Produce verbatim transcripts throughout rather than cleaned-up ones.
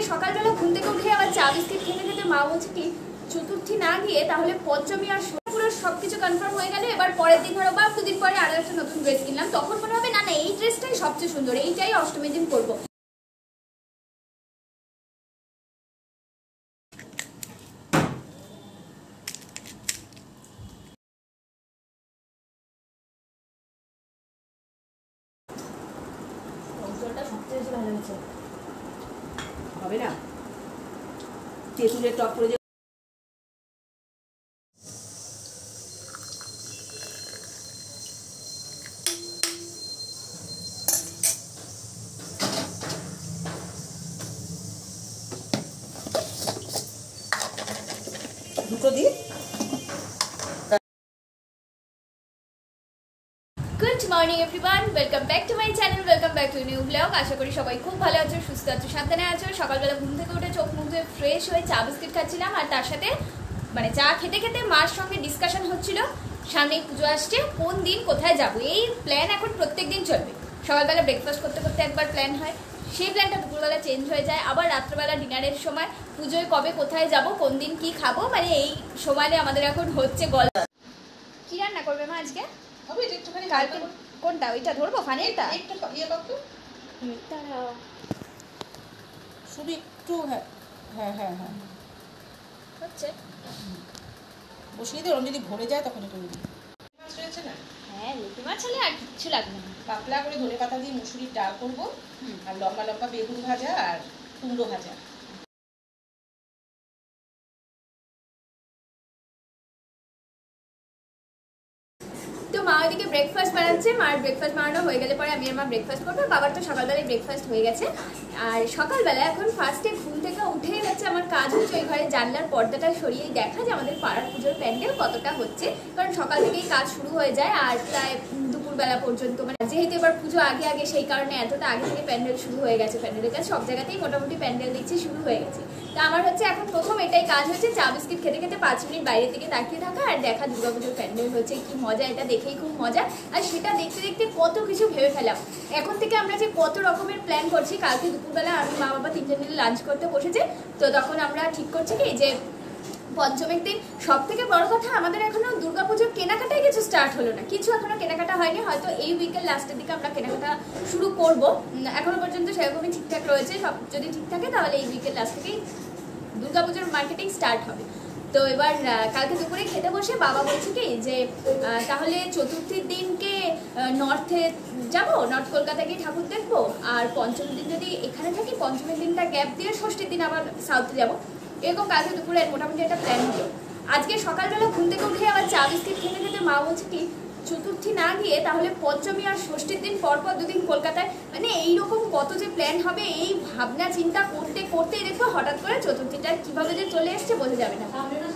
সকালবেলা ঘুম থেকে উঠে আবার চা বিস্কিট খেতে খেতে মা বলছে কি চতুর্থী না গিয়ে তাহলে পঞ্চমী আর পুরো সবকিছু কনফার্ম হয়ে গেল। এবার পরের দিন ধরো বা দুদিন পরে আরো একটা নতুন ড্রেস কিনলাম, তখন মনে হবে না না এই ড্রেসটাই সবচেয়ে সুন্দর, এইটাই অষ্টমীর দিন পরবো। হবে না তেঁতুলের টক করে দুটো দিই। Good morning everyone, welcome back to my channel, welcome back to new blog. আশা করি সবাই খুব ভালো আছো, সুস্থ আছো, সাবধানে আছো। সকালবেলা ঘুম থেকে উঠে চোখ মুখ ধুয়ে ফ্রেশ হয়ে চা বিস্কিট খাচ্ছিলাম, আর তার সাথে মানে চা খেতে খেতে মার সঙ্গে ডিসকাশন হচ্ছিল সামনেই পুজো আসছে, কোন দিন কোথায় যাব। এই প্ল্যান এখন প্রত্যেক দিন চলবে। সকালবেলা ব্রেকফাস্ট করতে করতে একবার প্ল্যান হয়, সেই প্ল্যানটা দুপুরবেলা চেঞ্জ হয়ে যায়, আবার রাত্রেবেলা ডিনারের সময় পুজোয় কবে কোথায় যাব, কোন দিন কি খাবো, মানে এই সময় আমাদের এখন হচ্ছে গল্প। কি রান্না করবে মা আজকে? হবে একটুখানি কালকে কোনটা ওইটা ধরবো ফানেরটা? একটু ইয়ে করতো শুধু একটু। হ্যাঁ হ্যাঁ হ্যাঁ হ্যাঁ হচ্ছে বসিয়ে দিয়ে ওরম যদি ভরে যায় তখন একটু দিই। মাছ রয়েছে না? হ্যাঁ লুটি মাছ হলে আর কিচ্ছু লাগবে না। পাতলা করে ধনে পাতা দিয়ে মুসুরির ডাল করবো, আর লম্বা লম্বা বেগুন ভাজা আর কুমড়ো ভাজা। তো মা ওইদিকে ব্রেকফাস্ট বানাচ্ছে, মার ব্রেকফাস্ট বানানো হয়ে গেলে পরে আমি আর মা ব্রেকফাস্ট করবো। বাবার তো সকালবেলায় ব্রেকফাস্ট হয়ে গেছে। আর সকালবেলা এখন ফার্স্টে ঘুম থেকে উঠেই হচ্ছে আমার কাজ হচ্ছে ওই ঘরে জানলার পর্দাটা সরিয়ে দেখা যে আমাদের পাড়ার পুজোর প্যান্ডেল কতটা হচ্ছে, কারণ সকাল থেকেই কাজ শুরু হয়ে যায় আর প্রায় দুপুরবেলা পর্যন্ত, মানে যেহেতু এবার পুজো আগে আগে সেই কারণে এতটা আগে থেকে প্যান্ডেল শুরু হয়ে গেছে। প্যান্ডেলের কাজ সব জায়গাতেই মোটামুটি প্যান্ডেল দেখছি শুরু হয়ে গেছে। তো আমার হচ্ছে এখন প্রথম এটাই কাজ হচ্ছে, চা বিস্কিট খেতে খেতে পাঁচ মিনিট বাইরের দিকে তাকিয়ে থাকা আর দেখা দুর্গাপুজোর প্যান্ডেল হচ্ছে, কি মজা, এটা দেখেই খুব মজা। আর সেটা দেখতে দেখতে কত কিছু ভেবে ফেলাম। এখন থেকে আমরা যে কত রকমের প্ল্যান করছি, কালকে দুপুরবেলা আমি মা বাবা তিনজন মিলে লাঞ্চ করতে বসেছে, তো তখন আমরা ঠিক করছি কি যে পঞ্চমীর দিন সব থেকে বড় কথা আমাদের এখনো দুর্গাপুজোর কেনাকাটায় কিছু স্টার্ট হলো না, কিছু এখনো কেনাকাটা হয়নি। হয়তো এই উইকের লাস্টের দিকে আমরা কেনাকাটা শুরু করব, এখনো পর্যন্ত সেরকমই ঠিকঠাক রয়েছে। সব যদি ঠিক থাকে তাহলে এই উইকের লাস্ট থেকেই দুর্গাপুজোর মার্কেটিং স্টার্ট হবে। তো এবার কালকে দুপুরে খেতে বসে বাবা বলছে কি যে তাহলে চতুর্থীর দিনকে নর্থে যাব, নর্থ কলকাতায় গিয়ে ঠাকুর দেখবো, আর পঞ্চমীর দিন যদি এখানে থাকি পঞ্চমীর দিনটা গ্যাপ দিয়ে ষষ্ঠীর দিন আবার সাউথে যাবো। এরকম কালকে দুপুরে মোটামুটি একটা প্ল্যান হলো। আজকে সকালবেলা ঘুম থেকে উঠে আবার চা বিস্কিট খেতে খেতে মা বলছে কি চতুর্থী না গিয়ে তাহলে পঞ্চমী আর ষষ্ঠীর দিন পরপর দুদিন কলকাতায়, মানে এইরকম কত যে প্ল্যান হবে এই ভাবনা চিন্তা করতে করতেই দেখো হঠাৎ করে চতুর্থীটা কিভাবে যে চলে এসছে বোঝা যাবে না।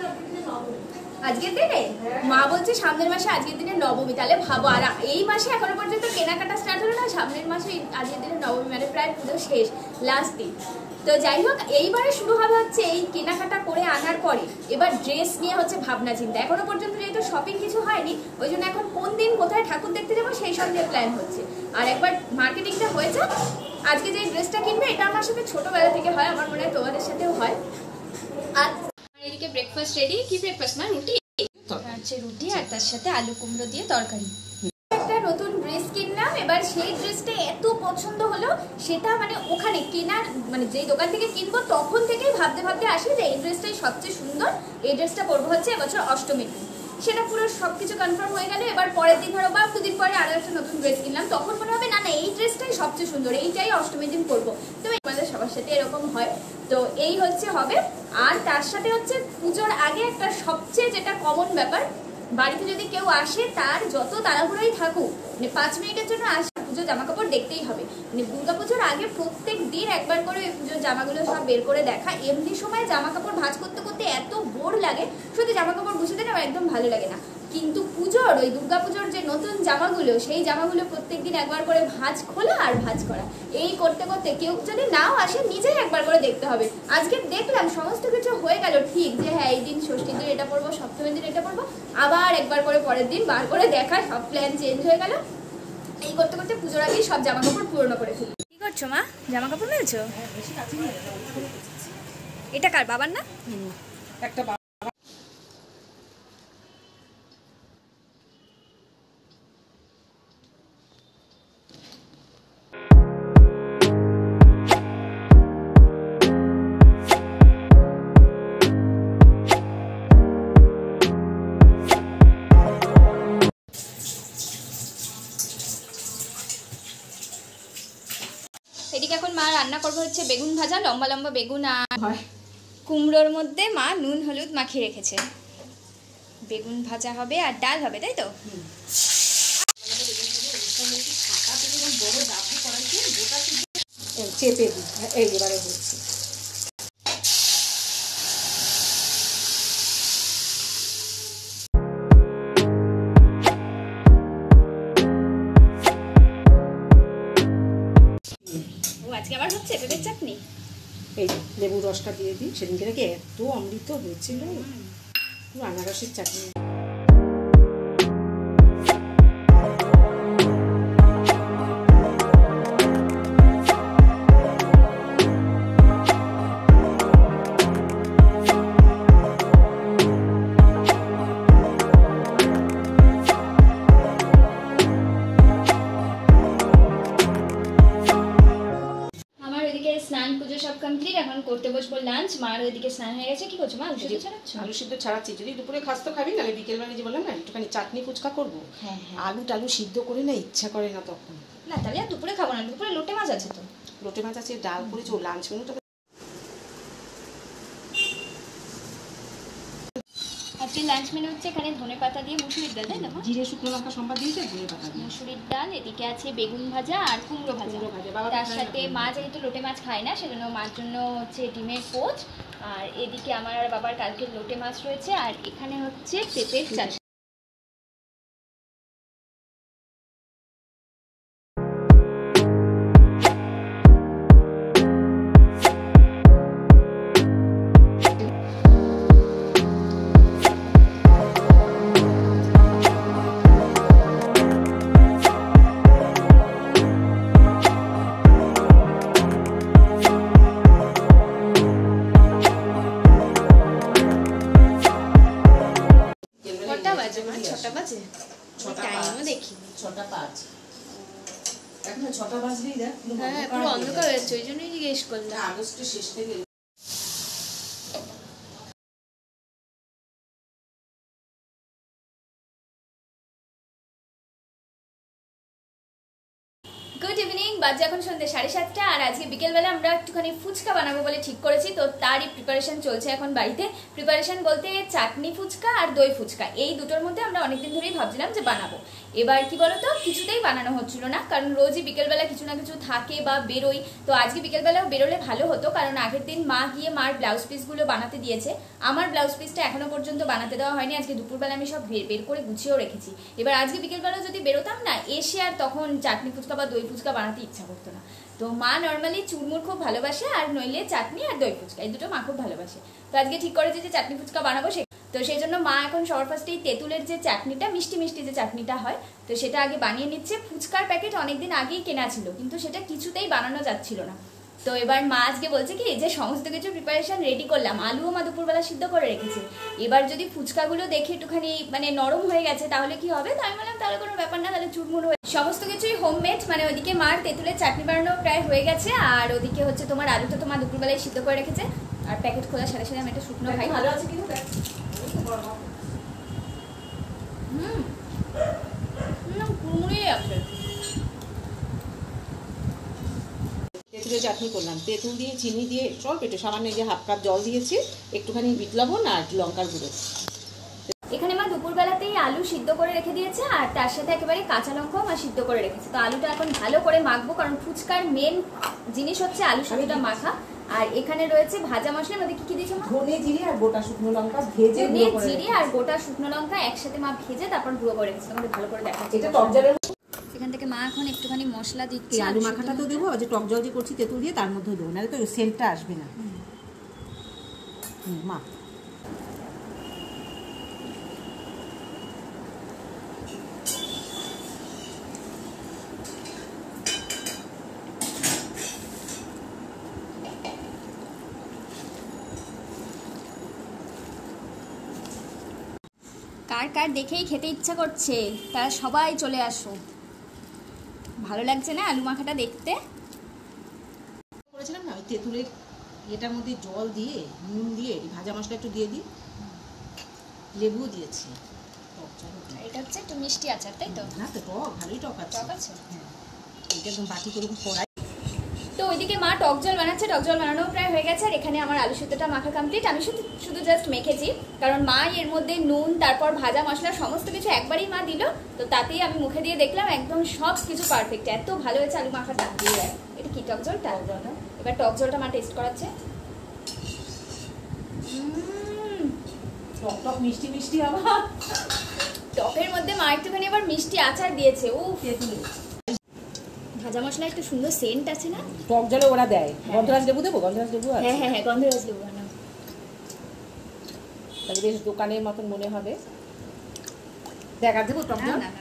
আজকের দিনে মা বলছে সামনের মাসে আজকের দিনে নবমী, তাহলে ভাবো। আর এই মাসে এখনো পর্যন্ত কেনাকাটা স্টার্ট হলো না, সামনের মাসে আজকের দিনে নবমী, মানে প্রায় পুজো শেষ, লাস্ট দিন। তো যাই হোক এইবারে শুরু হবে হচ্ছে এই কেনাকাটা করে আনার পরে এবার ড্রেস নিয়ে হচ্ছে ভাবনা চিন্তা। এখনো পর্যন্ত যেহেতু শপিং কিছু হয়নি, ওই জন্য এখন কোন দিন কোথায় ঠাকুর দেখতে যাবো সেই সব নিয়ে প্ল্যান হচ্ছে। আর একবার মার্কেটিংটা হয়েছে, আজকে যে ড্রেসটা কিনবে এটা আমার সাথে ছোটবেলা থেকে হয়, আমার মনে হয় তোমাদের সাথেও হয়। আর এদিকে ব্রেকফাস্ট রেডি। কি ব্রেকফাস্ট মা? রুটি। আচ্ছা রুটি আর তার সাথে আলু কুমড়ো দিয়ে তরকারি। একটা নতুন ড্রেস কিনলাম, এবার সেই ড্রেসটা এত পছন্দ হলো, সেটা মানে ওখানে কেনার মানে যেই দোকান থেকে কিনবো তখন থেকেই ভাবতে ভাবতে আসি যে এই ড্রেসটাই সবচেয়ে সুন্দর, এই ড্রেসটা পরবো হচ্ছে এবছর অষ্টমীর দিন। সেটা পুরো সবকিছু কনফার্ম হয়ে গেল। এবার পরের দিন ধরো বা দুদিন পরে আরো একটা নতুন ড্রেস কিনলাম, তখন মনে হবে না না এই ড্রেসটাই সবচেয়ে সুন্দর, এইটাই অষ্টমীর দিন পরবো। তো আমাদের সবার সাথে এরকম হয়। তো এই হচ্ছে হবে। আর তার সাথে হচ্ছে পুজোর আগে একটা সবচেয়ে যেটা কমন ব্যাপার, বাড়িতে যদি কেউ আসে তার যত তাড়াহুড়োই থাকুক, মানে পাঁচ মিনিটের জন্য আসে পুজোর জামা কাপড় দেখতেই হবে। মানে দুর্গা পুজোর আগে প্রত্যেক দিন একবার করে পুজোর জামাগুলো সব বের করে দেখা। এমনি সময় জামা কাপড় ভাঁজ করতে করতে এত বোর লাগে, শুধু জামা কাপড় গুছিয়ে দেন একদম ভালো লাগে না। কিন্তু পুজোর ওই দুর্গা পুজোর যে নতুন জামাগুলো, সেই জামাগুলো প্রত্যেকদিন একবার করে ভাঁজ খোলা আর ভাঁজ করা, এই করতে করতে কেউ যদি নাও আসে নিজেই একবার করে দেখতে হবে। আজকে দেখলাম সমস্ত কিছু হয়ে গেল ঠিক, যে হ্যাঁ এই দিন ষষ্ঠীর দিন এটা পরবো, সপ্তমীর দিন এটা পরবো, আবার একবার করে পরের দিন বার করে দেখা, সব প্ল্যান চেঞ্জ হয়ে গেল। এই করতে করতে পুজোর আগেই সব জামা কাপড় পুরনো করে ফেলি। কি করছো মা? জামা কাপড় মেলছো? এটা কার, বাবার না? একটা এদিকে এখন মা রান্না করবে হচ্ছে বেগুন ভাজা, লম্বা লম্বা বেগুন আর কুমড়োর মধ্যে মা নুন হলুদ মাখিয়ে রেখেছে। বেগুন ভাজা হবে আর ডাল হবে, তাই তো? চেপে দিই, এই এবারে হচ্ছে। আজকে আবার হচ্ছে পেঁপের চাটনি। এই লেবু রসটা দিয়ে দিই, সেদিনকে নাকি এত অমৃত হয়েছিল, পুরো আনারসের চাটনি। স্নান পুজো সব কমপ্লিট, এখন করতে বসবো লাঞ্চ। মার ওইদিকে স্নান হয়ে গেছে। কি করছো মা? আলু সিদ্ধ ছাড়াচ্ছ? আলু সিদ্ধ ছাড়াচ্ছি, যদি দুপুরে খাস তো খাবি, নাহলে বিকেলবেলা যে বললাম না একটুখানি চাটনি ফুচকা করবো। হ্যাঁ হ্যাঁ, আলু টালু সিদ্ধ করে না ইচ্ছা করে না তখন। না তাহলে আর দুপুরে খাবো না, দুপুরে লোটে মাছ আছে তো। লোটে মাছ আছে, ডাল করেছি, ও লাঞ্চ মেনুটা। আজকে লাঞ্চ মেনু হচ্ছে এখানে ধনে পাতা দিয়ে মুসুরির ডাল, তাই না? জিরে শুকনো লঙ্কা সম্বাদ দিয়েছে, ধনে পাতা দিয়ে মুসুরির ডাল, এদিকে আছে বেগুন ভাজা আর কুমড়ো ভাজা। তার সাথে মা যেহেতু লোটে মাছ খায় না, সেজন্য মার জন্য হচ্ছে ডিমের পোচ, আর এদিকে আমার আর বাবার কালকে লোটে মাছ রয়েছে, আর এখানে হচ্ছে পেঁপের চাটনি। ছটা বাজে, টাইমও দেখি ছটা পাঁচ, এখন ছটা বাজলেই দেখ হ্যাঁ পুরো অন্ধকার হয়ে যাচ্ছে, ওই জন্যই জিজ্ঞেস করলাম। আগস্টের শেষ থেকে গুড ইভিনিং, বাজে এখন সন্ধ্যে সাড়ে সাতটা, আর আজকে বিকেলবেলা আমরা একটুখানি ফুচকা বানাবো বলে ঠিক করেছি, তো তারই প্রিপারেশন চলছে এখন বাড়িতে। প্রিপারেশন বলতে চাটনি ফুচকা আর দই ফুচকা, এই দুটোর মধ্যে আমরা অনেকদিন ধরেই ভাবছিলাম যে বানাবো। এবার কি বলতো, কিছুতেই বানানো হচ্ছিল না, কারণ রোজই বিকেলবেলা কিছু না কিছু থাকে বা বেরোই। তো আজকে বিকেলবেলাও বেরোলে ভালো হতো, কারণ আগের দিন মা গিয়ে মার ব্লাউজ পিসগুলো বানাতে দিয়েছে। আমার ব্লাউজ পিসটা এখনো পর্যন্ত বানাতে দেওয়া হয়নি, আজকে দুপুরবেলা আমি সব বের করে গুছিয়েও রেখেছি। এবার আজকে বিকেলবেলা যদি বেরোতাম না, এসে আর তখন চাটনি ফুচকা বা দই ফুচকা বানাতে ইচ্ছা করতো না। তো মা নর্মালি চুরমুর খুব ভালোবাসে, আর নইলে চাটনি আর দই ফুচকা, এই দুটো মা খুব ভালোবাসে। তো আজকে ঠিক করেছে যে চাটনি ফুচকা বানাবো, সে তো সেই জন্য মা এখন সবার ফার্স্টেই তেঁতুলের যে চাটনিটা, মিষ্টি মিষ্টি যে চাটনিটা হয়, তো সেটা আগে বানিয়ে নিচ্ছে। ফুচকার প্যাকেট অনেকদিন আগেই কেনা ছিল, কিন্তু সেটা কিছুতেই বানানো যাচ্ছিল না। তো এবার মা আজকে বলছে কি যে সমস্ত কিছু প্রিপারেশন রেডি করলাম, আলুও মা দুপুরবেলা সিদ্ধ করে রেখেছে, এবার যদি ফুচকাগুলো দেখে একটুখানি মানে নরম হয়ে গেছে তাহলে কি হবে। তো আমি বললাম তাহলে কোনো ব্যাপার না, তাহলে চুরমুর হয়ে সমস্ত কিছুই হোমমেড। মানে ওইদিকে মার তেঁতুলের চাটনি বানানো প্রায় হয়ে গেছে, আর ওদিকে হচ্ছে তোমার আলুটা তো মা দুপুরবেলায় সিদ্ধ করে রেখেছে, আর প্যাকেট খোলার সাথে সাথে আমি একটা শুকনো খাই। ভালো আছে কিন্তু হুম কুড়মুড়িয়ে আছে। তেঁতুলের চাটনি করলাম, তেঁতুল দিয়ে চিনি দিয়ে সব একটু সামান্য যে হাফ কাপ জল দিয়েছি, একটুখানি বিট লবণ আর লঙ্কার গুঁড়ো। এখানে মা দুপুরবেলাতেই আলু সিদ্ধ করে রেখে দিয়েছে, আর তার সাথে একেবারে কাঁচা লঙ্কাও মা সিদ্ধ করে রেখেছে। তো আলুটা এখন ভালো করে মাখবো, কারণ ফুচকার মেন জিনিস হচ্ছে আলু সিদ্ধটা মাখা। আর এখানে রয়েছে ভাজা মশলা, মধ্যে কি কি দিয়েছো মা? ধনে জিরে আর গোটা শুকনো লঙ্কা ভেজে, ধনে জিরে আর গোটা শুকনো লঙ্কা একসাথে মা ভেজে তারপর গুঁড়ো করে রেখেছে। তোমাদের ভালো করে দেখাচ্ছি। এটা টক জলের, এখান থেকে মা এখন একটুখানি মশলা দিচ্ছে। আলু মাখাটা তো দেবো, যে টক জল যে করছি তেঁতুল দিয়ে তার মধ্যে দেবো, নাহলে তো সেন্টটা আসবে না। মা কার কার দেখেই খেতে ইচ্ছা করছে তারা সবাই চলে আসো। ভালো লাগছে না আলু মাখাটা দেখতে? করেছিলাম না ওই তেঁতুলের এটার মধ্যে জল দিয়ে নুন দিয়ে ভাজা মশলা একটু দিয়ে দিই, লেবু দিয়েছি। এটা হচ্ছে একটু মিষ্টি আচার, তাই তো? না তো টক, ভালোই টক আছে। টক আছে? হ্যাঁ, এটা একদম বাটি করে কড়াই। তো ওইদিকে মা টক জল বানাচ্ছে, টক জল বানানো প্রায় হয়ে গেছে। আর এখানে আমার আলু সিদ্ধটা মাখা কমপ্লিট। আমি শুধু শুধু জাস্ট মেখেছি, কারণ মা এর মধ্যে নুন তারপর ভাজা মশলা সমস্ত কিছু একবারই মা দিল, তো তাতেই আমি মুখে দিয়ে দেখলাম একদম সব কিছু পারফেক্ট, এত ভালো হয়েছে আলু মাখাটা। এটা কি টক জলটা? এবার টক জলটা মা টেস্ট করাচ্ছে। টক টক মিষ্টি মিষ্টি আবার টকের মধ্যে মা একটুখানি আবার মিষ্টি আচার দিয়েছে। ও ভাজা মশলা একটু সুন্দর সেন্ট আছে না? টক জলে ওরা দেয়। গন্ধরাজ লেবু দেবো? গন্ধরাজ লেবু আছে? হ্যাঁ হ্যাঁ হ্যাঁ, গন্ধরাজ লেবু বানাও। তাহলে বেশ দোকানের মতন মনে হবে। দেখ আর দেবো টক জল? না না,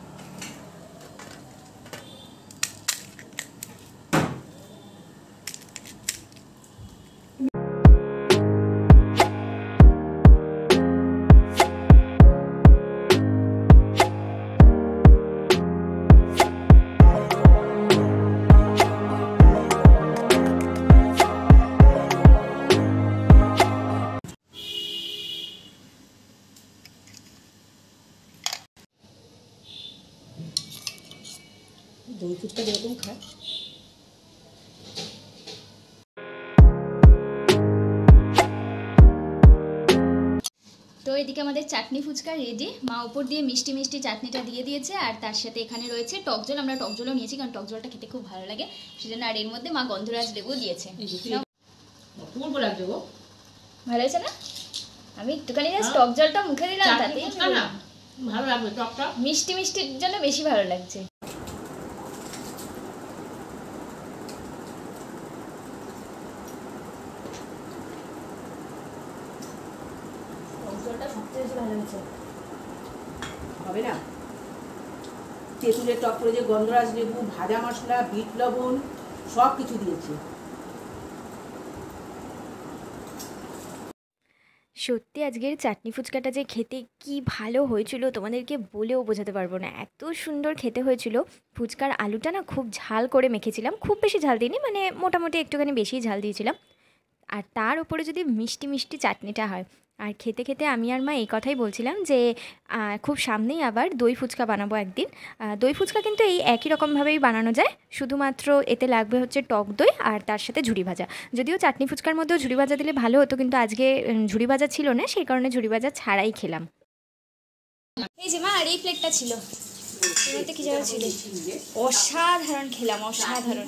দই ফুচকা যেরকম খায়। তো এদিকে আমাদের চাটনি ফুচকা রেডি। মা উপর দিয়ে মিষ্টি মিষ্টি চাটনিটা দিয়ে দিয়েছে, আর তার সাথে এখানে রয়েছে টক জল। আমরা টক জলও নিয়েছি কারণ টক জলটা খেতে খুব ভালো লাগে সেজন্য। আর এর মধ্যে মা গন্ধরাজ লেবু দিয়েছে। ভালো হয়েছে না? আমি একটুখানি জাস্ট টক জলটা মুখে দিলাম, তাতেই ভালো লাগবে। টকটা মিষ্টি মিষ্টির জন্য বেশি ভালো লাগছে। হবে না? তেঁতুলের টক করে যে গন্ধরাজ লেবু, ভাজা মশলা, বিট লবণ সব কিছু দিয়েছি। সত্যি আজকের চাটনি ফুচকাটা যে খেতে কি ভালো হয়েছিল তোমাদেরকে বলেও বোঝাতে পারবো না, এত সুন্দর খেতে হয়েছিল। ফুচকার আলুটা না খুব ঝাল করে মেখেছিলাম, খুব বেশি ঝাল দিইনি, মানে মোটামুটি একটুখানি বেশি ঝাল দিয়েছিলাম। আর তার উপরে যদি মিষ্টি মিষ্টি চাটনিটা হয়, আর খেতে খেতে আমি আর মা এই কথাই বলছিলাম যে খুব সামনেই আবার দই ফুচকা বানাবো একদিন। দই ফুচকা কিন্তু এই একই রকমভাবেই বানানো যায়, শুধুমাত্র এতে লাগবে হচ্ছে টক দই আর তার সাথে ঝুড়ি ভাজা। যদিও চাটনি ফুচকার মধ্যেও ঝুড়ি ভাজা দিলে ভালো হতো, কিন্তু আজকে ঝুড়ি ভাজা ছিল না, সেই কারণে ঝুড়ি ভাজা ছাড়াই খেলাম। এই যে মা, আর এই প্লেটটা ছিল, কি যেন ছিল, অসাধারণ খেলাম, অসাধারণ।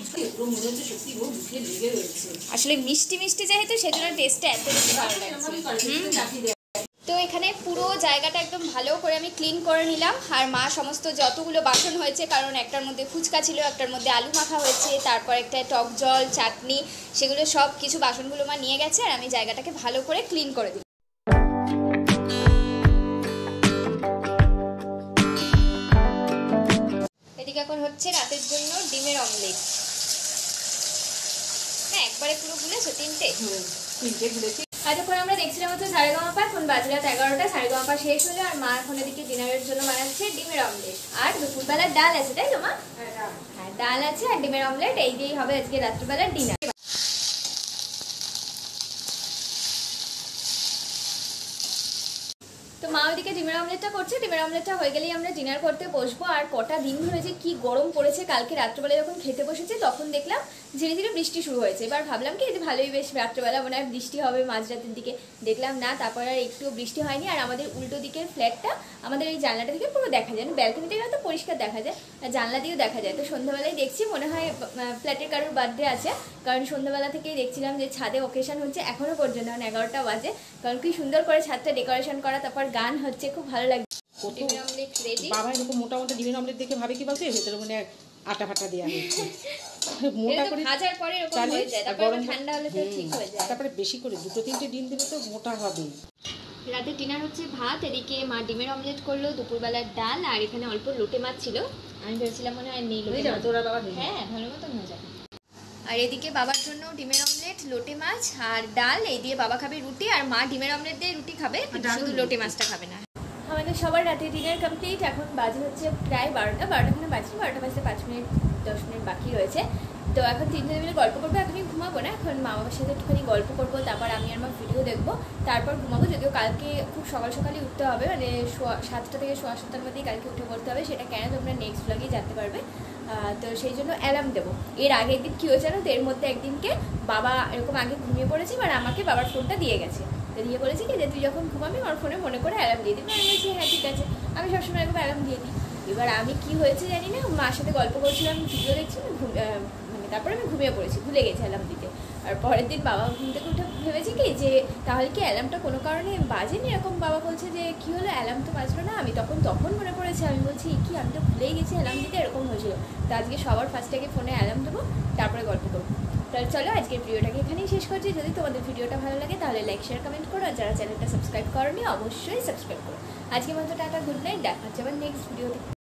আসলে মিষ্টি মিষ্টি যেহেতু সেজন্য টেস্টটা এত বেশি ভালো লাগছে। তো এখানে পুরো জায়গাটা একদম ভালো করে আমি ক্লিন করে নিলাম। আর মা সমস্ত যতগুলো বাসন হয়েছে, কারণ একটার মধ্যে ফুচকা ছিল, একটার মধ্যে আলু মাখা হয়েছে, তারপর একটা টক জল, চাটনি, সেগুলো সব কিছু বাসনগুলো মা নিয়ে গেছে। আর আমি জায়গাটাকে ভালো করে ক্লিন করে দিই। এদিকে এখন হচ্ছে রাতের জন্য ডিমের অমলেট। হ্যাঁ, একবারে পুরো ভুলেছো? তিনটে তিনটে ভুলেছি। এতক্ষণ আমরা দেখছিলাম হচ্ছে সারেগামাপা, এখন বাজে রাত এগারোটা, সারেগামাপা শেষ হলো। আর মা এখন এদিকে ডিনারের জন্য বানাচ্ছে ডিমের অমলেট। আর দুপুরবেলার ডাল আছে, তাই তো মা? হ্যাঁ, ডাল আছে আর ডিমের অমলেট, এই দিয়েই হবে আজকে রাত্রিবেলার ডিনার। তো মা ওইদিকে ডিমের অমলেটটা করছে, ডিমের অমলেটটা হয়ে গেলেই আমরা ডিনার করতে বসবো। আর কটা দিন ধরে যে কি গরম পড়েছে, কালকে রাত্রেবেলা যখন খেতে বসেছি তখন দেখলাম ধীরে ধীরে বৃষ্টি শুরু হয়েছে। এবার ভাবলাম কি যে ভালোই বেশ রাত্রেবেলা মনে হয় বৃষ্টি হবে মাঝরাতের দিকে, দেখলাম না, তারপর আর একটুও বৃষ্টি হয়নি। আর আমাদের উল্টো দিকের ফ্ল্যাটটা আমাদের এই জানলাটা থেকে পুরো দেখা যায়, ব্যালকনি থেকে হয়তো পরিষ্কার দেখা যায়, আর জানলা দিয়েও দেখা যায়। তো সন্ধ্যাবেলায় দেখছি মনে হয় ফ্ল্যাটের কারোর বার্থডে আছে, কারণ সন্ধ্যাবেলা থেকেই দেখছিলাম যে ছাদে অকেশন হচ্ছে এখনও পর্যন্ত, এখন এগারোটা বাজে, কারণ কি সুন্দর করে ছাদটা ডেকোরেশন করা, তারপর গান হচ্ছে, খুব ভালো লাগছে। ডিমের অমলেট রেডি। বাবা এরকম মোটা মোটা ডিমের অমলেট দেখে ভাবে কি বলছে ভেতরে মনে আটা ফাটা দেওয়া হয়েছে। মোটা করে ভাজার পরে এরকম হয়ে যায়, তারপর ঠান্ডা হলে তো ঠিক হয়ে যায়। তারপরে বেশি করে দুটো তিনটে ডিম দিলে তো মোটা হবে। রাতে ডিনার হচ্ছে ভাত, এদিকে মা ডিমের অমলেট করলো, দুপুরবেলার ডাল, আর এখানে অল্প লোটে মাছ ছিল। আমি ভেবেছিলাম মনে হয় নেই লোটে মাছ। হ্যাঁ, ভালো মতন হয়ে যাবে। আর এদিকে বাবার জন্য ডিমের অমলেট, লোটে মাছ আর ডাল, এই দিয়ে বাবা খাবে রুটি, আর মা ডিমের অমলেট দিয়ে রুটি খাবে, শুধু লোটে মাছটা খাবে না। আমাদের সবার রাতে ডিনার কমপ্লিট। এখন বাজে হচ্ছে প্রায় বারোটা বারোটা মানে বাজছে বারোটা বাজতে পাঁচ মিনিট দশ মিনিট বাকি রয়েছে। তো এখন তিনজনে মিলে গল্প করবো। এখনই ঘুমাবো না, এখন মা বাবার সাথে একটুখানি গল্প করবো, তারপর আমি আর মা ভিডিও দেখবো, তারপর ঘুমাবো। যদিও কালকে খুব সকাল সকালই উঠতে হবে, মানে সোয়া সাতটা থেকে সোয়া সাতটার মধ্যেই কালকে উঠে পড়তে হবে। সেটা কেন তোমরা নেক্সট ব্লগেই জানতে পারবে। তো সেই জন্য অ্যালার্ম দেবো। এর আগে একদিন কী হয়েছে জানো, এর মধ্যে একদিনকে বাবা এরকম আগে ঘুমিয়ে পড়েছে, এবার আমাকে বাবার ফোনটা দিয়ে গেছে। তো দিয়ে বলেছে কি যে তুই যখন ঘুমাবি আমার ফোনে মনে করে অ্যালার্ম দিয়ে দিবি। আমি বলছি হ্যাঁ ঠিক আছে, আমি সবসময় এরকম অ্যালার্ম দিয়ে দিই। এবার আমি কি হয়েছে জানি না, মার সাথে গল্প করছিলাম, ভিডিও দেখছি, মানে তারপরে আমি ঘুমিয়ে পড়েছি, ভুলে গেছি অ্যালার্ম দিতে। আর পরের দিন বাবা ঘুম থেকে উঠে ভেবেছে কি যে তাহলে কি অ্যালার্মটা কোনো কারণে বাজেনি, এরকম বাবা বলছে যে কী হলো অ্যালার্ম তো বাজলো না। আমি তখন তখন মনে পড়েছে, আমি বলছি কি আমি তো ভুলেই গেছি অ্যালার্ম দিতে, এরকম হয়েছিল। তো আজকে সবার ফার্স্টে আগে ফোনে অ্যালার্ম দেবো, তারপরে গল্প করবো। তাহলে চলো আজকের ভিডিওটাকে এখানেই শেষ করছি। যদি তোমাদের ভিডিওটা ভালো লাগে তাহলে লাইক শেয়ার কমেন্ট করো, আর যারা চ্যানেলটা সাবস্ক্রাইব করোনি অবশ্যই সাবস্ক্রাইব করো। আজকের মতো টাটা, গুড নাইট, দেখা হচ্ছে আবার নেক্সট ভিডিওতে।